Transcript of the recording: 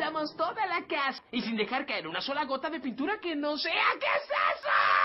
pintamos toda la casa y sin dejar caer una sola gota de pintura que no sea. ¿Qué es eso?